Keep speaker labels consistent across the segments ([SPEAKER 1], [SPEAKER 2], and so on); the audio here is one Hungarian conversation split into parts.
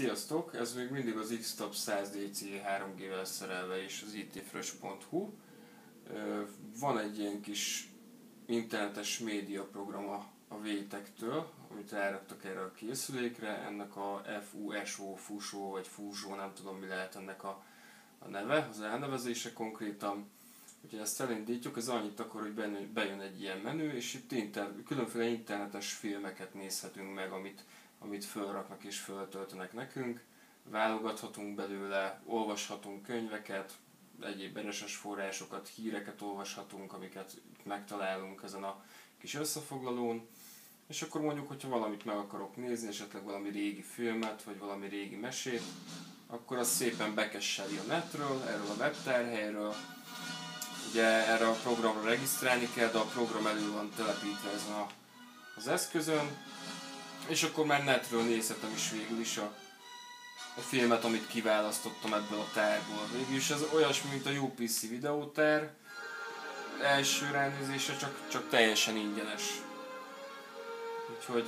[SPEAKER 1] Sziasztok! Ez még mindig az X-Tab 100 DC 3G-vel szerelve és az itfresh.hu. Van egy ilyen kis internetes médiaprogram a VTech-től, amit elraktak erre a készülékre. Ennek a FUSO, vagy FUSO, nem tudom mi lehet ennek a neve, az elnevezése konkrétan. Úgyhogy ezt elindítjuk, ez annyit akar, hogy bejön egy ilyen menü, és itt különféle internetes filmeket nézhetünk meg, amit fölraknak és föltöltenek nekünk. Válogathatunk belőle, olvashatunk könyveket, egyéb RSS forrásokat, híreket olvashatunk, amiket megtalálunk ezen a kis összefoglalón. És akkor mondjuk, hogyha valamit meg akarok nézni, esetleg valami régi filmet, vagy valami régi mesét, akkor az szépen bekesseli a netről, erről a webtárhelyről. Ugye erre a programra regisztrálni kell, de a program elő van telepítve ezen az eszközön. És akkor már netről nézhetem is végül is a filmet, amit kiválasztottam ebből a tárból. Végül is ez olyasmi, mint a UPC videótár. Első ránézésre csak teljesen ingyenes. Úgyhogy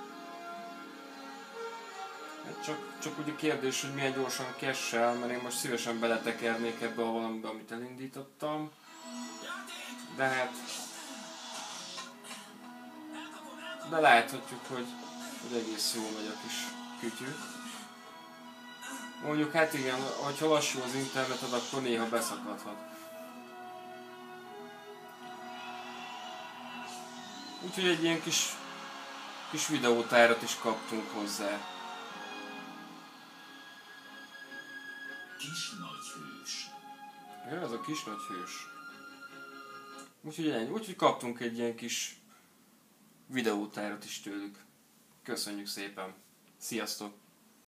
[SPEAKER 1] csak ugye kérdés, hogy milyen gyorsan cache-el, mert én most szívesen beletekernék ebbe a valamibe, amit elindítottam. De láthatjuk, hogy egész jól megy a kis kütyű. Mondjuk hát igen, ha lassú az interneted, akkor néha beszakadhat. Úgyhogy egy ilyen kis videótárat is kaptunk hozzá.
[SPEAKER 2] Kis nagyhős.
[SPEAKER 1] Ja, ez a kis nagyhős. Úgyhogy ennyi. Úgyhogy kaptunk egy ilyen kis videótárat is tőlük. Köszönjük szépen. Sziasztok!